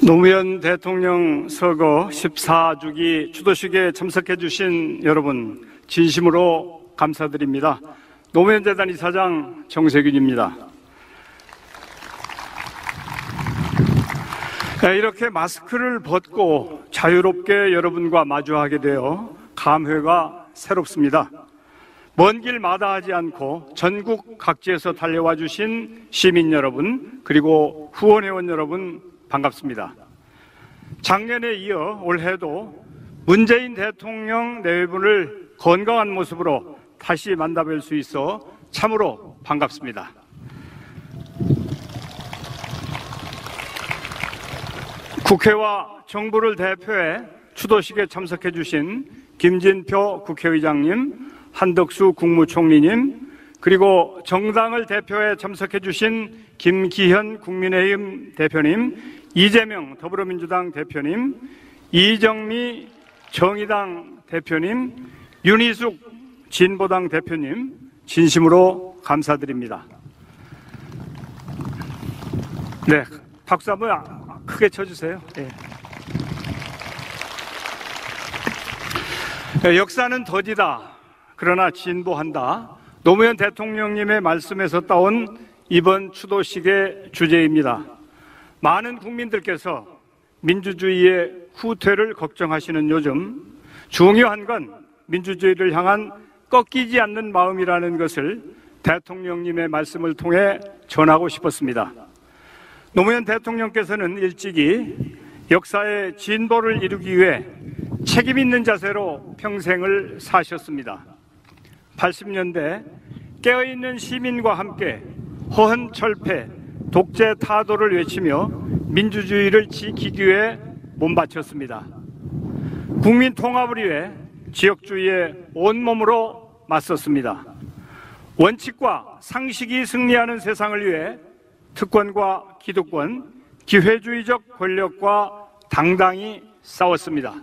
노무현 대통령 서거 14주기 추도식에 참석해 주신 여러분 진심으로 감사드립니다. 노무현 재단 이사장 정세균입니다. 이렇게 마스크를 벗고 자유롭게 여러분과 마주하게 되어 감회가 새롭습니다. 먼 길 마다하지 않고 전국 각지에서 달려와 주신 시민 여러분, 그리고 후원회원 여러분 반갑습니다. 작년에 이어 올해도 문재인 대통령 내외분을 건강한 모습으로 다시 만나뵐 수 있어 참으로 반갑습니다. 국회와 정부를 대표해 추도식에 참석해 주신 김진표 국회의장님, 한덕수 국무총리님, 그리고 정당을 대표해 참석해 주신 김기현 국민의힘 대표님, 이재명 더불어민주당 대표님, 이정미 정의당 대표님, 윤희숙 진보당 대표님 진심으로 감사드립니다. 네, 박수 한번 크게 쳐주세요. 네. 역사는 더디다, 그러나 진보한다. 노무현 대통령님의 말씀에서 따온 이번 추도식의 주제입니다. 많은 국민들께서 민주주의의 후퇴를 걱정하시는 요즘 중요한 건 민주주의를 향한 꺾이지 않는 마음이라는 것을 대통령님의 말씀을 통해 전하고 싶었습니다. 노무현 대통령께서는 일찍이 역사의 진보를 이루기 위해 책임 있는 자세로 평생을 사셨습니다. 80년대 깨어있는 시민과 함께 허언철폐, 독재 타도를 외치며 민주주의를 지키기 위해 몸바쳤습니다. 국민 통합을 위해 지역주의에 온몸으로 맞섰습니다. 원칙과 상식이 승리하는 세상을 위해 특권과 기득권, 기회주의적 권력과 당당히 싸웠습니다.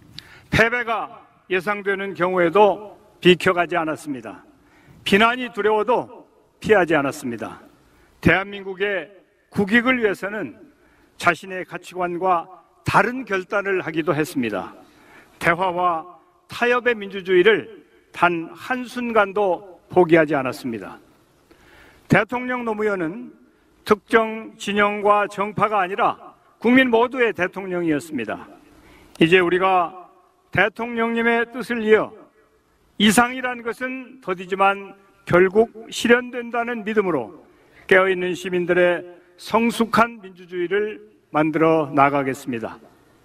패배가 예상되는 경우에도 비켜가지 않았습니다. 비난이 두려워도 피하지 않았습니다. 대한민국의 국익을 위해서는 자신의 가치관과 다른 결단을 하기도 했습니다. 대화와 타협의 민주주의를 단 한순간도 포기하지 않았습니다. 대통령 노무현은 특정 진영과 정파가 아니라 국민 모두의 대통령이었습니다. 이제 우리가 대통령님의 뜻을 이어 이상이란 것은 더디지만 결국 실현된다는 믿음으로 깨어있는 시민들의 성숙한 민주주의를 만들어 나가겠습니다.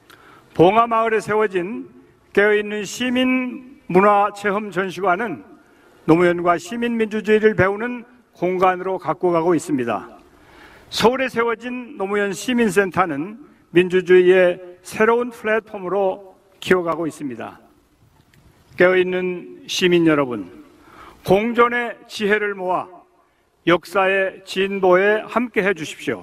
봉하마을에 세워진 깨어있는 시민문화체험전시관은 노무현과 시민민주주의를 배우는 공간으로 갖고 가고 있습니다. 서울에 세워진 노무현 시민센터는 민주주의의 새로운 플랫폼으로 키워가고 있습니다. 깨어있는 시민 여러분, 공존의 지혜를 모아 역사의 진보에 함께해 주십시오.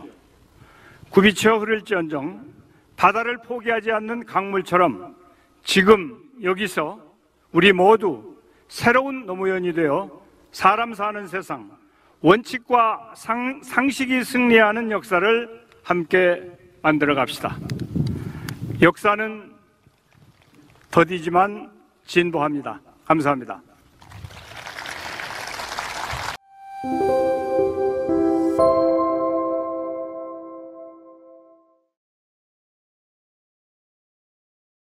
굽이쳐 흐를지언정 바다를 포기하지 않는 강물처럼 지금 여기서 우리 모두 새로운 노무현이 되어 사람 사는 세상, 원칙과 상식이 승리하는 역사를 함께 만들어 갑시다. 역사는 더디지만 진보합니다. 감사합니다.